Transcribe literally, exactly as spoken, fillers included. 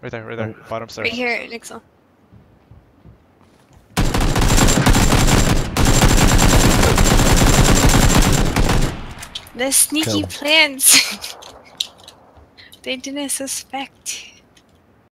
Right there, right there. Oh. Bottom stair. Right here, Nixel. The sneaky Kill. plans. They didn't suspect.